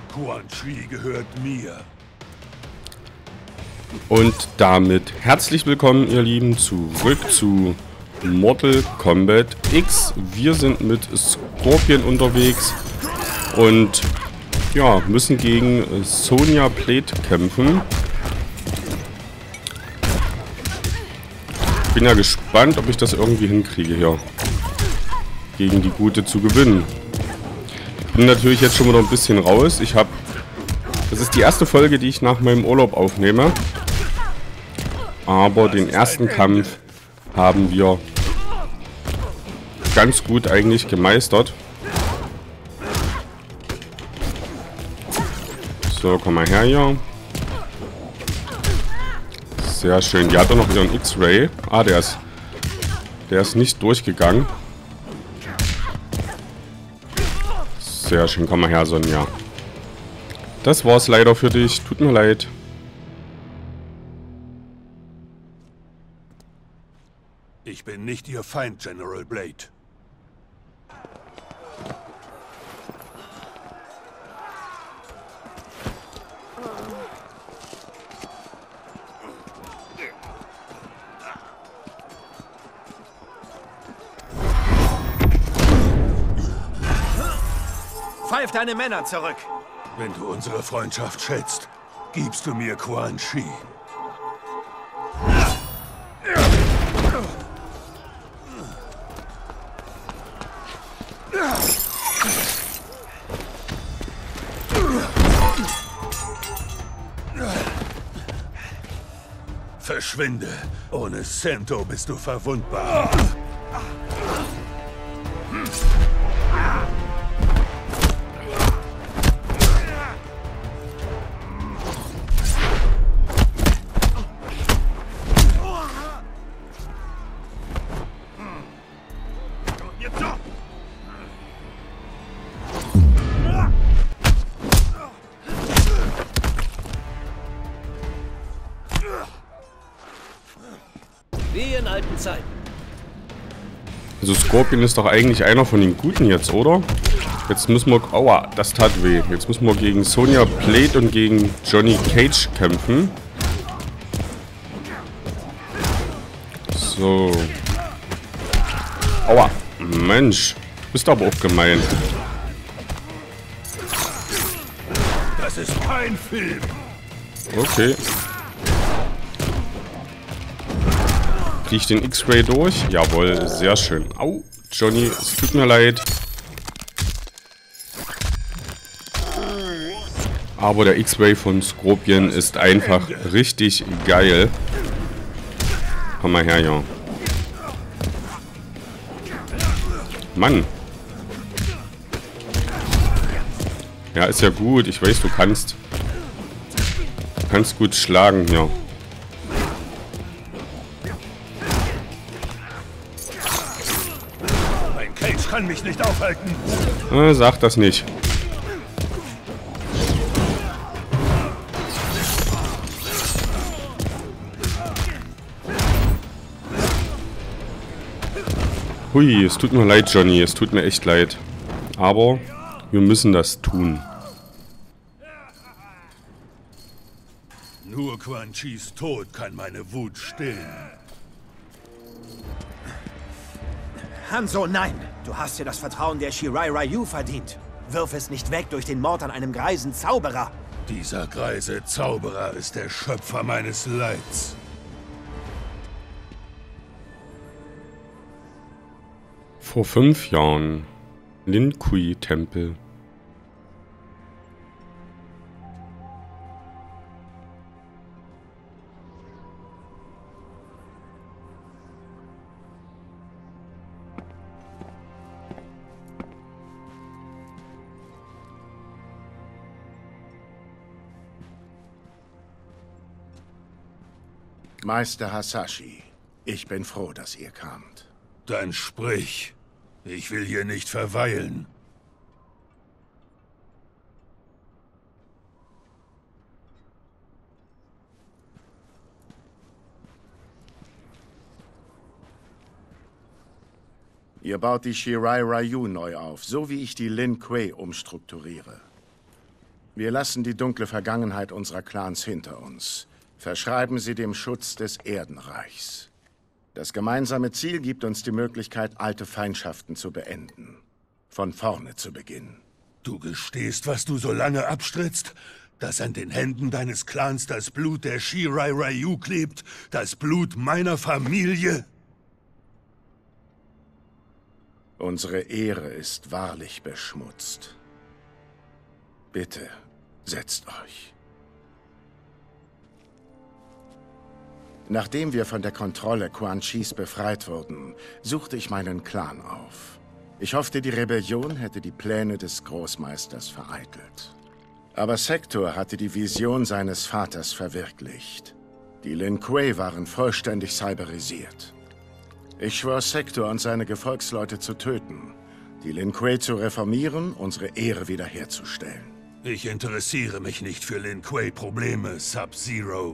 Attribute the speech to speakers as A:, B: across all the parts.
A: Quan Chi gehört mir.
B: Und damit herzlich willkommen, ihr Lieben, zurück zu Mortal Kombat X. Wir sind mit Scorpion unterwegs und ja, müssen gegen Sonya Blade kämpfen. Ich bin ja gespannt, ob ich das irgendwie hinkriege hier, gegen die Gute zu gewinnen. Ich bin natürlich jetzt schon wieder ein bisschen raus. Das ist die erste Folge, die ich nach meinem Urlaub aufnehme. Aber den ersten Kampf haben wir ganz gut eigentlich gemeistert. So, komm mal her hier. Sehr schön. Die hat doch noch ihren X-Ray. Ah, der ist nicht durchgegangen. Sehr schön. Komm mal her, Sonja. Das war's leider für dich. Tut mir leid.
A: Ich bin nicht Ihr Feind, General Blade.
C: Pfeif deine Männer zurück!
A: Wenn du unsere Freundschaft schätzt, gibst du mir Quan Chi. Verschwinde. Ohne Sento bist du verwundbar.
C: Wie in alten Zeiten.
B: Also Scorpion ist doch eigentlich einer von den Guten jetzt, oder? Jetzt müssen wir... Aua, das tat weh. Jetzt müssen wir gegen Sonya Blade und gegen Johnny Cage kämpfen. So. Aua. Mensch. Du bist aber auch gemein.
A: Das ist kein Film.
B: Okay. Kriege ich den X-Ray durch? Jawohl, sehr schön. Au, Johnny, es tut mir leid. Aber der X-Ray von Scorpion ist einfach richtig geil. Komm mal her, ja. Mann. Ja, ist ja gut. Ich weiß, du kannst gut schlagen hier.
A: Cage kann mich nicht aufhalten.
B: Sag das nicht. Hui, es tut mir leid, Johnny. Es tut mir echt leid. Aber wir müssen das tun.
A: Nur Quan Chis Tod kann meine Wut stillen.
C: Hanzo, nein! Du hast dir das Vertrauen der Shirai Ryu verdient. Wirf es nicht weg durch den Mord an einem greisen Zauberer.
A: Dieser greise Zauberer ist der Schöpfer meines Leids.
B: Vor 5 Jahren. Lin Kuei Tempel.
D: Meister Hasashi, ich bin froh, dass ihr kamt.
A: Dann sprich. Ich will hier nicht verweilen.
D: Ihr baut die Shirai Ryu neu auf, so wie ich die Lin Kuei umstrukturiere. Wir lassen die dunkle Vergangenheit unserer Clans hinter uns. Verschreiben sie dem Schutz des Erdenreichs. Das gemeinsame Ziel gibt uns die Möglichkeit, alte Feindschaften zu beenden. Von vorne zu beginnen.
A: Du gestehst, was du so lange abstrittst? Dass an den Händen deines Clans das Blut der Shirai Ryu klebt? Das Blut meiner Familie?
D: Unsere Ehre ist wahrlich beschmutzt. Bitte, setzt euch. Nachdem wir von der Kontrolle Quan Chis befreit wurden, suchte ich meinen Clan auf. Ich hoffte, die Rebellion hätte die Pläne des Großmeisters vereitelt. Aber Sektor hatte die Vision seines Vaters verwirklicht. Die Lin Kuei waren vollständig cyberisiert. Ich schwor Sektor und seine Gefolgsleute zu töten, die Lin Kuei zu reformieren, unsere Ehre wiederherzustellen.
A: Ich interessiere mich nicht für Lin Kuei-Probleme, Sub-Zero.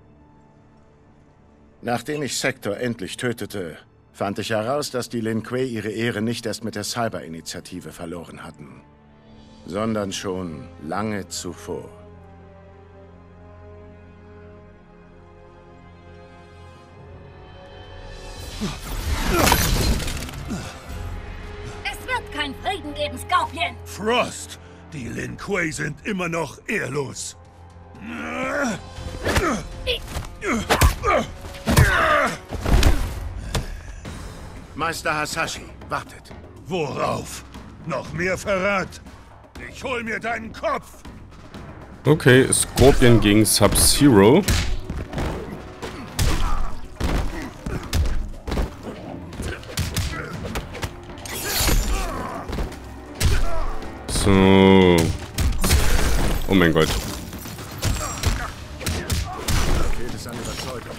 D: Nachdem ich Sektor endlich tötete, fand ich heraus, dass die Lin Kuei ihre Ehre nicht erst mit der Cyber-Initiative verloren hatten, sondern schon lange zuvor.
E: Es wird keinen Frieden geben, Scorpion!
A: Frost! Die Lin Kuei sind immer noch ehrlos.
D: Meister Hasashi, wartet.
A: Worauf? Noch mehr Verrat? Ich hol mir deinen Kopf!
B: Okay, Scorpion gegen Sub-Zero. So. Oh mein Gott.
D: Fehlt es an Überzeugung.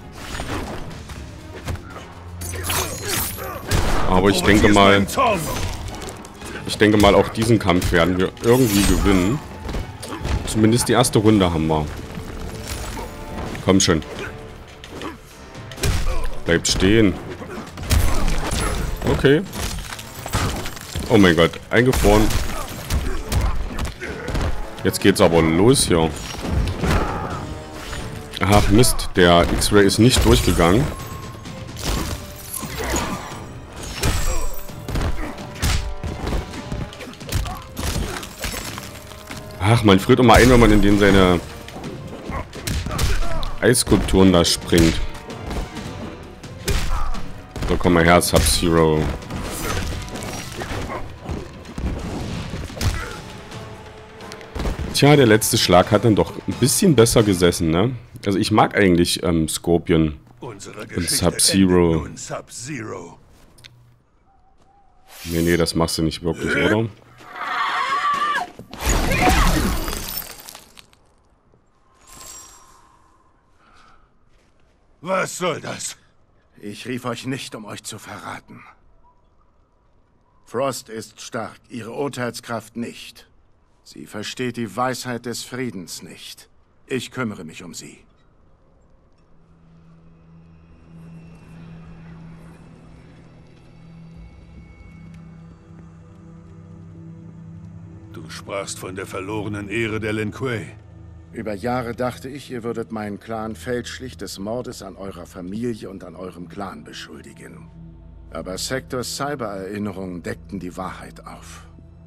B: Aber ich denke mal, auch diesen Kampf werden wir irgendwie gewinnen. Zumindest die erste Runde haben wir. Komm schon. Bleibt stehen. Okay. Oh mein Gott, eingefroren. Jetzt geht's aber los hier. Ach Mist, der X-Ray ist nicht durchgegangen. Ach, man friert immer ein, wenn man in den seine Eisskulpturen da springt. So, komm mal her, Sub-Zero. Tja, der letzte Schlag hat dann doch ein bisschen besser gesessen, ne? Also ich mag eigentlich Scorpion und Sub-Zero. Nee, das machst du nicht wirklich, oder?
A: Was soll das?
D: Ich rief euch nicht, um euch zu verraten. Frost ist stark, ihre Urteilskraft nicht. Sie versteht die Weisheit des Friedens nicht. Ich kümmere mich um sie.
A: Du sprachst von der verlorenen Ehre der Lin Kuei.
D: Über Jahre dachte ich, ihr würdet meinen Clan fälschlich des Mordes an eurer Familie und an eurem Clan beschuldigen. Aber Sektors Cyber-Erinnerungen deckten die Wahrheit auf.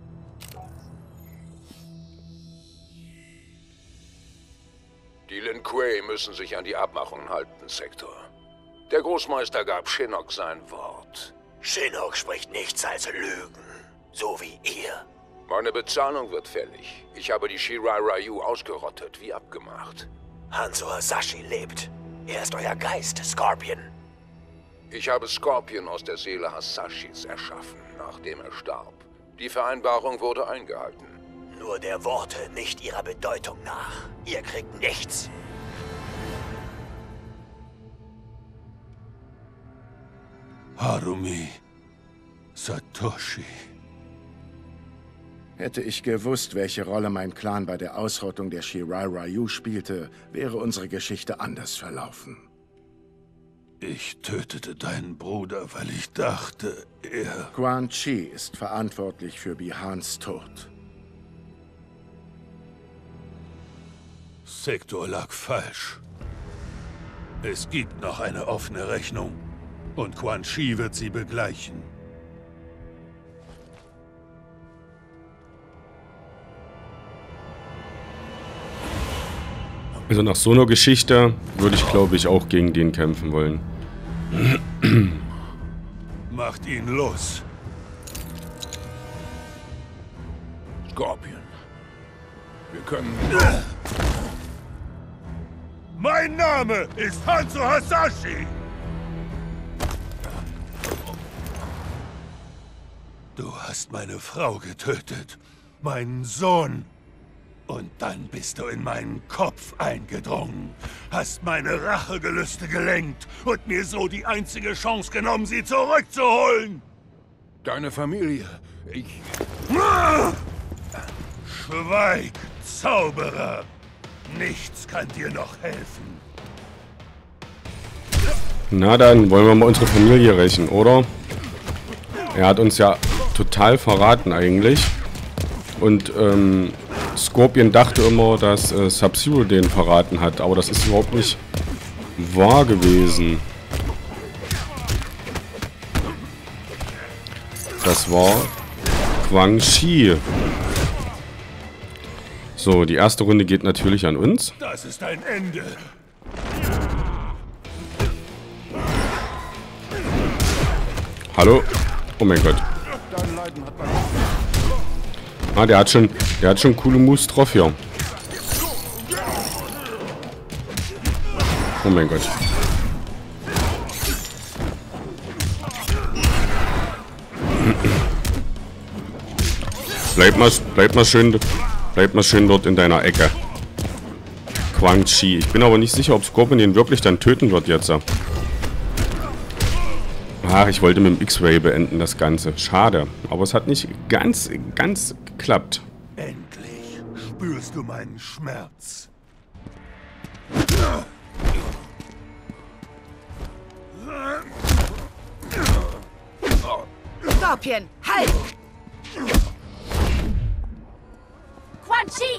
F: Die Lin Kuei müssen sich an die Abmachungen halten, Sektor. Der Großmeister gab Shinnok sein Wort.
C: Shinnok spricht nichts als Lügen. So wie ihr.
F: Meine Bezahlung wird fällig. Ich habe die Shirai Ryu ausgerottet, wie abgemacht.
C: Hanzo Hasashi lebt. Er ist euer Geist, Scorpion.
F: Ich habe Scorpion aus der Seele Hasashis erschaffen, nachdem er starb. Die Vereinbarung wurde eingehalten.
C: Nur der Worte, nicht ihrer Bedeutung nach. Ihr kriegt nichts.
A: Harumi Satoshi.
D: Hätte ich gewusst, welche Rolle mein Clan bei der Ausrottung der Shirai Ryu spielte, wäre unsere Geschichte anders verlaufen.
A: Ich tötete deinen Bruder, weil ich dachte, er...
D: Quan Chi ist verantwortlich für Bihans Tod.
A: Sektor lag falsch. Es gibt noch eine offene Rechnung. Und Quan Chi wird sie begleichen.
B: Also nach so einer Geschichte würde ich, glaube ich, auch gegen den kämpfen wollen.
A: Macht ihn los.
F: Scorpion. Wir können...
A: Mein Name ist Hanzo Hasashi! Du hast meine Frau getötet, meinen Sohn. Und dann bist du in meinen Kopf eingedrungen, hast meine Rachegelüste gelenkt und mir so die einzige Chance genommen, sie zurückzuholen.
F: Deine Familie, ich...
A: Schweig, Zauberer! Nichts kann dir noch helfen.
B: Na dann, wollen wir mal unsere Familie rächen, oder? Er hat uns ja total verraten eigentlich. Und Scorpion dachte immer, dass Sub-Zero den verraten hat. Aber das ist überhaupt nicht wahr gewesen. Das war Quan Chi. So, die erste Runde geht natürlich an uns.
A: Das ist ein Ende.
B: Hallo? Oh mein Gott. Ah, der hat schon coole Moves drauf hier. Oh mein Gott. Bleib mal schön dort in deiner Ecke. Quan Chi. Ich bin aber nicht sicher, ob Scorpion den wirklich dann töten wird jetzt. Ach, ich wollte mit dem X-Ray beenden das Ganze. Schade. Aber es hat nicht ganz geklappt.
A: Endlich spürst du meinen Schmerz.
E: Scorpion, halt! Quan Chi!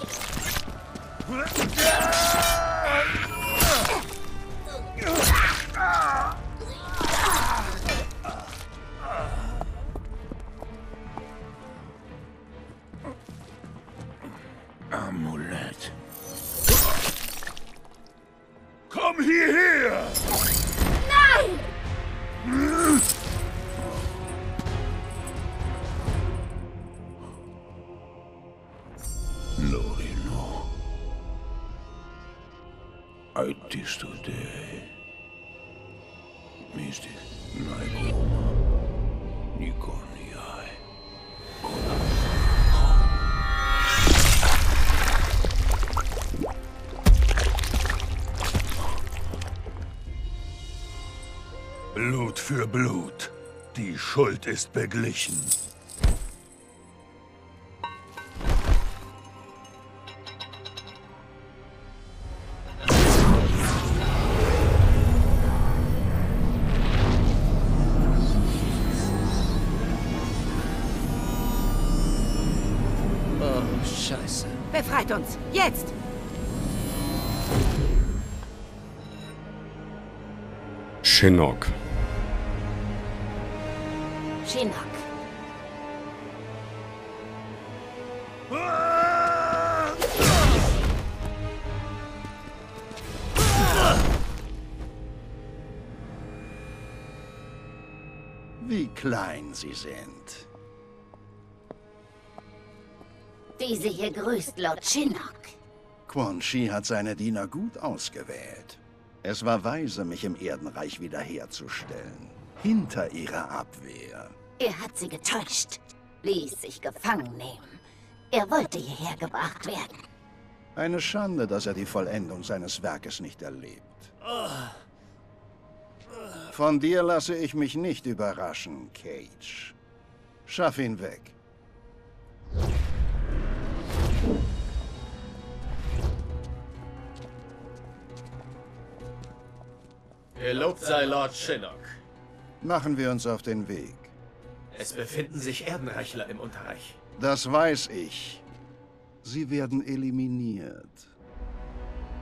F: Amulett.
A: Komm hierher!
E: Nein!
F: Norino. Aitistude. Mystic. Naigoma. Nikoniai.
A: Blut für Blut. Die Schuld ist beglichen.
C: Scheiße.
E: Befreit uns! Jetzt!
B: Shinnok.
E: Shinnok.
C: Wie klein Sie sind.
E: Diese hier grüßt Lord Shinnok.
C: Quan Chi hat seine Diener gut ausgewählt. Es war weise, mich im Erdenreich wiederherzustellen. Hinter ihrer Abwehr.
E: Er hat sie getäuscht, ließ sich gefangen nehmen. Er wollte hierher gebracht werden.
C: Eine Schande, dass er die Vollendung seines Werkes nicht erlebt. Von dir lasse ich mich nicht überraschen, Cage. Schaff ihn weg.
G: Gelobt sei Lord Shinnok.
C: Machen wir uns auf den Weg.
G: Es befinden sich Erdenreichler im Unterreich.
C: Das weiß ich. Sie werden eliminiert.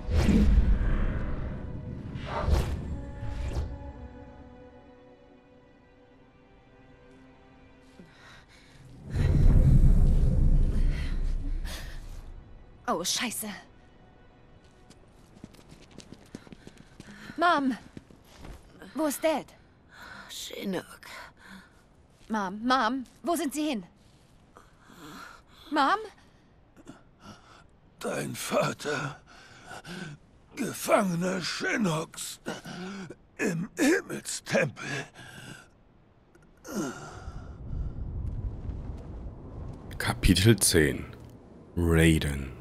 H: Oh, Scheiße. Mom! Wo ist Dad?
I: Shinnok.
H: Mom, wo sind Sie hin? Mom?
A: Dein Vater, Gefangener Shinoks, im Himmelstempel.
B: Kapitel 10 Raiden.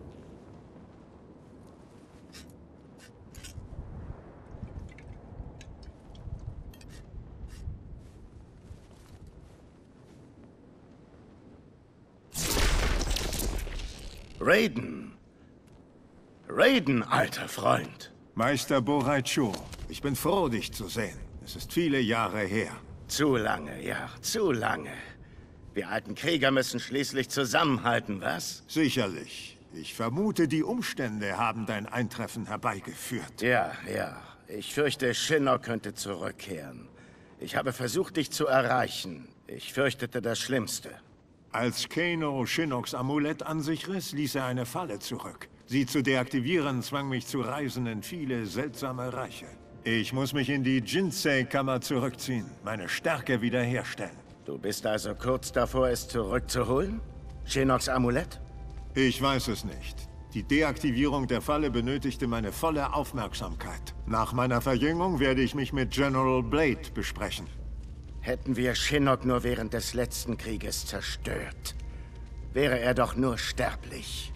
D: Raiden. Raiden, alter Freund.
J: Meister Boraicho, ich bin froh, dich zu sehen. Es ist viele Jahre her.
D: Zu lange, ja, zu lange. Wir alten Krieger müssen schließlich zusammenhalten, was?
J: Sicherlich. Ich vermute, die Umstände haben dein Eintreffen herbeigeführt.
D: Ja. Ich fürchte, Shinnok könnte zurückkehren. Ich habe versucht, dich zu erreichen. Ich fürchtete das Schlimmste.
J: Als Kano Shinnoks Amulett an sich riss, ließ er eine Falle zurück. Sie zu deaktivieren, zwang mich zu Reisen in viele seltsame Reiche. Ich muss mich in die Jinsei-Kammer zurückziehen, meine Stärke wiederherstellen.
D: Du bist also kurz davor, es zurückzuholen? Shinnoks Amulett?
J: Ich weiß es nicht. Die Deaktivierung der Falle benötigte meine volle Aufmerksamkeit. Nach meiner Verjüngung werde ich mich mit General Blade besprechen.
D: Hätten wir Shinnok nur während des letzten Krieges zerstört, wäre er doch nur sterblich.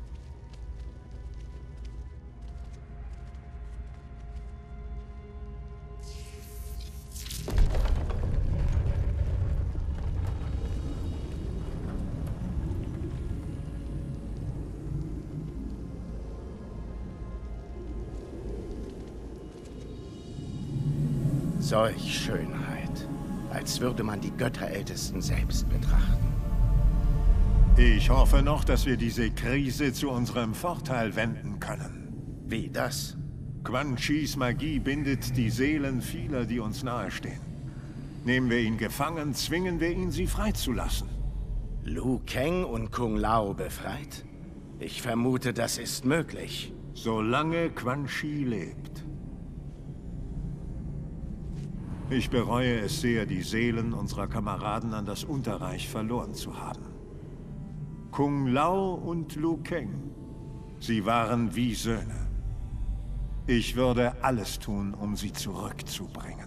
D: Solch Schönheit, als würde man die Götterältesten selbst betrachten.
J: Ich hoffe noch, dass wir diese Krise zu unserem Vorteil wenden können.
D: Wie das?
J: Quan Chis Magie bindet die Seelen vieler, die uns nahestehen. Nehmen wir ihn gefangen, zwingen wir ihn, sie freizulassen.
D: Liu Kang und Kung Lao befreit? Ich vermute, das ist möglich.
J: Solange Quan Chi lebt. Ich bereue es sehr, die Seelen unserer Kameraden an das Unterreich verloren zu haben. Kung Lao und Liu Kang, sie waren wie Söhne. Ich würde alles tun, um sie zurückzubringen.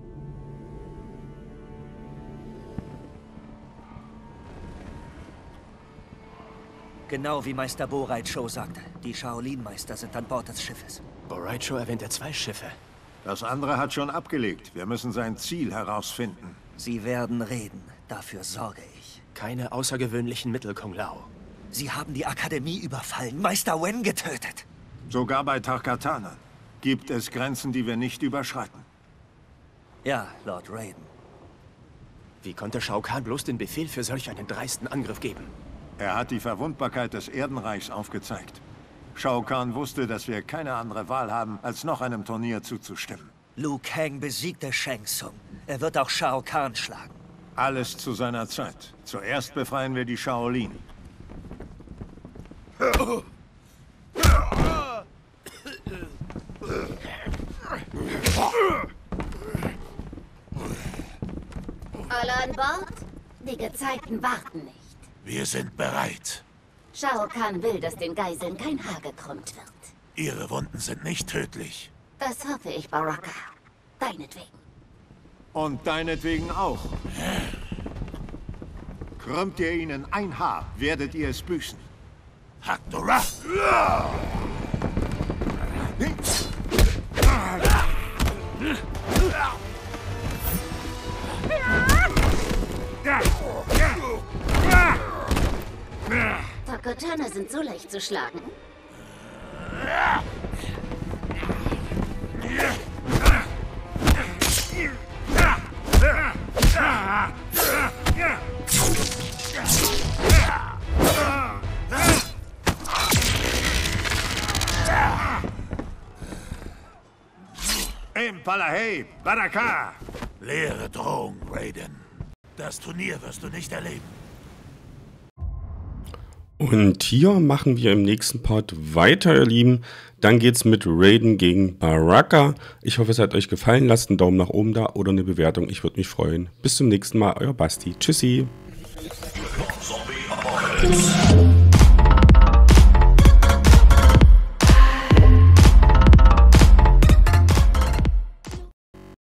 G: Genau wie Meister Boraicho sagte. Die Shaolin-Meister sind an Bord des Schiffes.
K: Boraicho erwähnte 2 Schiffe.
J: Das andere hat schon abgelegt. Wir müssen sein Ziel herausfinden.
G: Sie werden reden. Dafür sorge ich.
K: Keine außergewöhnlichen Mittel, Kung Lao.
G: Sie haben die Akademie überfallen, Meister Wen getötet.
J: Sogar bei Tarkatana gibt es Grenzen, die wir nicht überschreiten.
G: Ja, Lord Raiden.
K: Wie konnte Shao Kahn bloß den Befehl für solch einen dreisten Angriff geben?
J: Er hat die Verwundbarkeit des Erdenreichs aufgezeigt. Shao Kahn wusste, dass wir keine andere Wahl haben, als noch einem Turnier zuzustimmen.
G: Liu Kang besiegte Shang Tsung. Er wird auch Shao Kahn schlagen.
J: Alles zu seiner Zeit. Zuerst befreien wir die Shaolin.
E: Alle an Bord? Die Gezeiten warten nicht.
A: Wir sind bereit.
E: Shao Kahn will, dass den Geiseln kein Haar gekrümmt wird.
A: Ihre Wunden sind nicht tödlich.
E: Das hoffe ich, Baraka. Deinetwegen.
J: Und deinetwegen auch. Krümmt ihr ihnen ein Haar, werdet ihr es büßen.
A: Hakdora!
E: Tarkatana sind so leicht zu schlagen.
J: Palahei, Baraka!
A: Leere Drohung, Raiden. Das Turnier wirst du nicht erleben.
B: Und hier machen wir im nächsten Part weiter, ihr Lieben. Dann geht's mit Raiden gegen Baraka. Ich hoffe, es hat euch gefallen. Lasst einen Daumen nach oben da oder eine Bewertung. Ich würde mich freuen. Bis zum nächsten Mal. Euer Basti. Tschüssi.
A: Zombie Apocalypse.